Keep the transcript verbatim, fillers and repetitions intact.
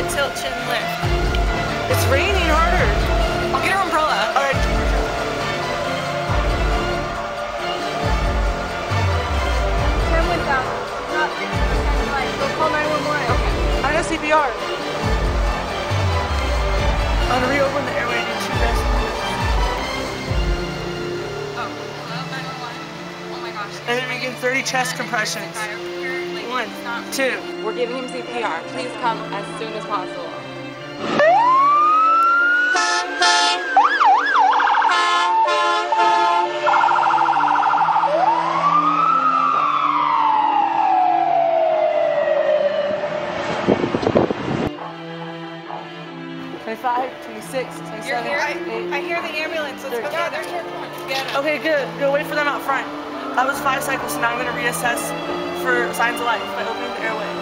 head tilt, chin lift. It's raining harder. I'll get her umbrella. All right. Tim went down. Not fifty percent life. Go call nine one one. Okay. I'm gonna C P R. I'm gonna reopen the airway and do two breaths. Oh, hello, nine one one. Oh my gosh. And then begin thirty chest compressions. One, two. We're giving him C P R. Please come as soon as possible. twenty-five, twenty-six, twenty-seven, You're here? I, eight. I hear the ambulance. Let's go thirteen. get them. Get them. Okay, good. Go wait for them out front. That was five cycles, so now I'm going to reassess for signs of life by opening the airway.